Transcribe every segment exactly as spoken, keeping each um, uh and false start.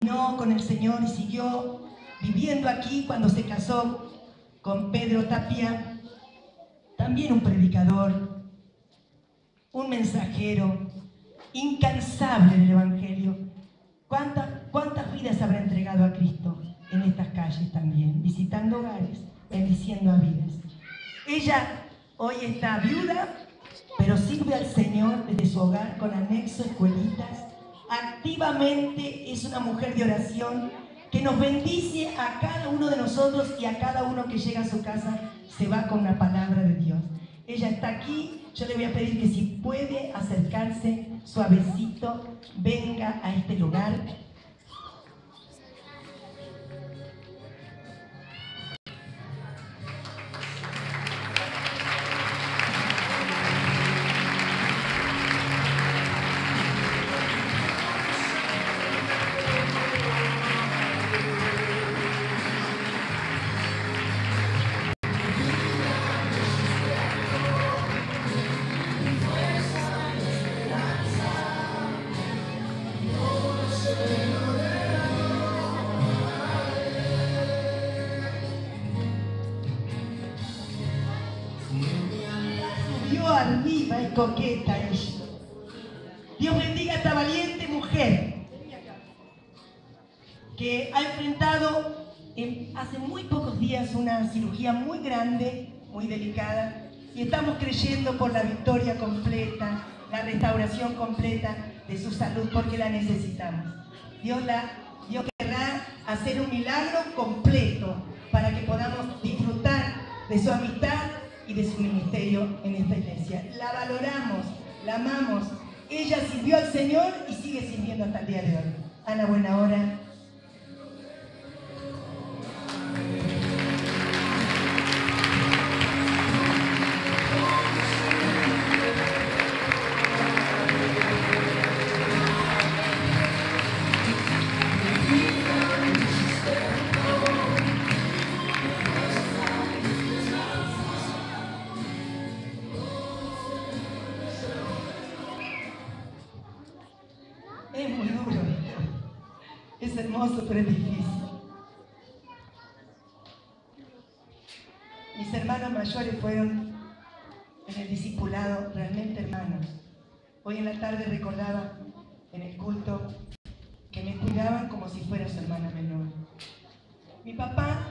caminó con el Señor y siguió viviendo aquí cuando se casó con Pedro Tapia, también un predicador, un mensajero incansable del Evangelio. ¿Cuántas, cuántas vidas habrá entregado a Cristo en estas calles también, visitando hogares, bendiciendo a vidas? Ella hoy está viuda, pero sirve al Señor desde su hogar con anexo, escuelitas. Activamente es una mujer de oración que nos bendice a cada uno de nosotros, y a cada uno que llega a su casa se va con una palabra de Dios. Ella está aquí. Yo le voy a pedir que si puede acercarse suavecito, venga a este lugar. Arriba y coqueta ella. Dios bendiga a esta valiente mujer que ha enfrentado en, hace muy pocos días una cirugía muy grande, muy delicada, y estamos creyendo por la victoria completa, la restauración completa de su salud, porque la necesitamos. Dios, la, Dios querrá hacer un milagro completo para que podamos disfrutar de su amistad y de su ministerio en esta iglesia. La valoramos, la amamos. Ella sirvió al Señor y sigue sirviendo hasta el día de hoy. Ana Buenahora. Es muy duro, es hermoso, pero es difícil. Mis hermanos mayores fueron en el discipulado realmente hermanos. Hoy en la tarde recordaba en el culto que me cuidaban como si fuera su hermana menor. Mi papá,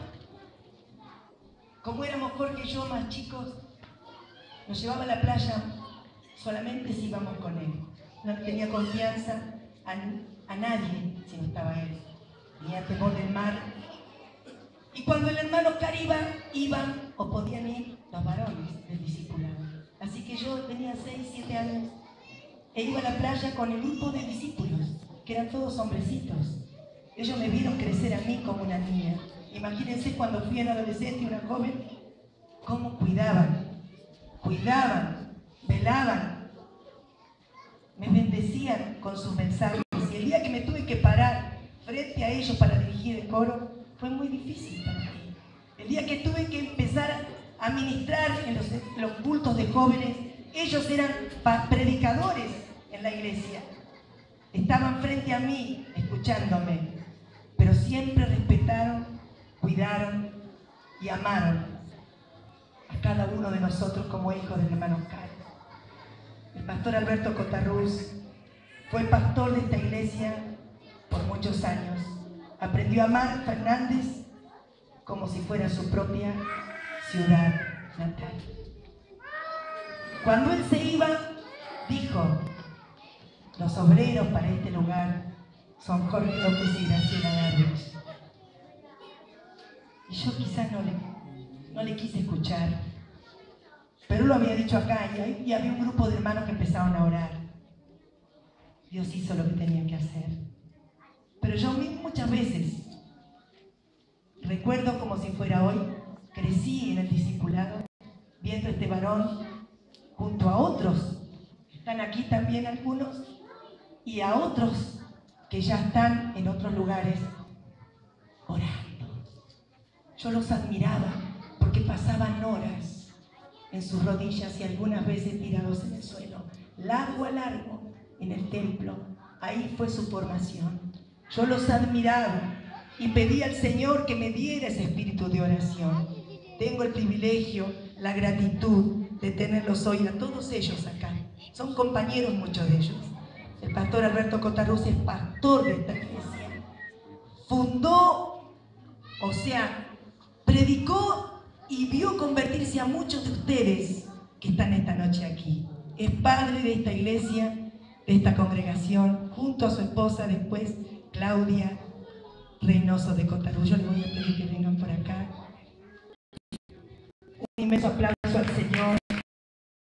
como éramos Jorge y yo más chicos, nos llevaba a la playa solamente si íbamos con él. No tenía confianza A, a nadie si no estaba él. Tenía temor del mar. Y cuando el hermano Cariba iban o podían ir los varones del discipulado. Así que yo tenía seis, siete años e iba a la playa con el grupo de discípulos, que eran todos hombrecitos. Ellos me vieron crecer a mí como una niña. Imagínense cuando fui una adolescente y una joven, cómo cuidaban, cuidaban, velaban. Me bendecían con sus mensajes, y el día que me tuve que parar frente a ellos para dirigir el coro fue muy difícil para mí. El día que tuve que empezar a ministrar en los, los cultos de jóvenes, ellos eran predicadores en la iglesia, estaban frente a mí escuchándome, pero siempre respetaron, cuidaron y amaron a cada uno de nosotros como hijos del hermano Carlos. El pastor Alberto Cotarruz fue pastor de esta iglesia por muchos años. Aprendió a amar a Fernández como si fuera su propia ciudad natal. Cuando él se iba, dijo: los obreros para este lugar son Jorge López y Graciela Darwich. Y yo quizás no le, no le quise escuchar, pero lo había dicho acá, y, y había un grupo de hermanos que empezaron a orar. Dios hizo lo que tenía que hacer. Pero yo muchas veces, recuerdo como si fuera hoy, crecí en el discipulado, viendo a este varón junto a otros, están aquí también algunos, y a otros que ya están en otros lugares orando. Yo los admiraba porque pasaban horas en sus rodillas y algunas veces tirados en el suelo, largo a largo en el templo. Ahí fue su formación. Yo los admiraba y pedí al Señor que me diera ese espíritu de oración. Tengo el privilegio, la gratitud de tenerlos hoy a todos ellos acá. Son compañeros muchos de ellos. El pastor Alberto Cotarruz es pastor de esta iglesia. Fundó, o sea, predicó y vio convertirse a muchos de ustedes que están esta noche aquí. Es padre de esta iglesia, de esta congregación, junto a su esposa después, Claudia Reynoso de Cotarruz. Yo les voy a pedir que vengan por acá. Un inmenso aplauso al Señor.